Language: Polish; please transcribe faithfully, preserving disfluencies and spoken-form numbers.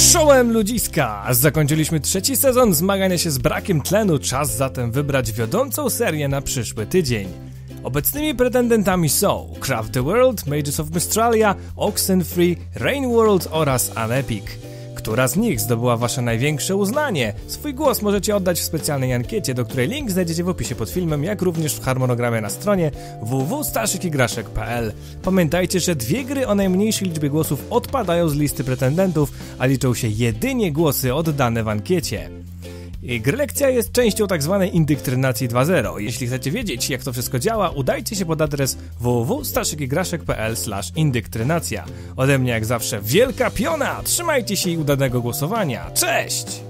Czołem ludziska! Zakończyliśmy trzeci sezon zmagania się z brakiem tlenu, czas zatem wybrać wiodącą serię na przyszły tydzień. Obecnymi pretendentami są Craft the World, Mages of Mystralia, Oxenfree, Rain World oraz Unepic. Która z nich zdobyła wasze największe uznanie? Swój głos możecie oddać w specjalnej ankiecie, do której link znajdziecie w opisie pod filmem, jak również w harmonogramie na stronie w w w kropka starszykigraszek kropka p l. Pamiętajcie, że dwie gry o najmniejszej liczbie głosów odpadają z listy pretendentów, a liczą się jedynie głosy oddane w ankiecie. Grylekcja jest częścią tzw. indyktrynacji dwa zero. Jeśli chcecie wiedzieć, jak to wszystko działa, udajcie się pod adres w w w kropka starszykigraszek kropka p l slash indyktrynacja. Ode mnie jak zawsze wielka piona! Trzymajcie się i udanego głosowania. Cześć!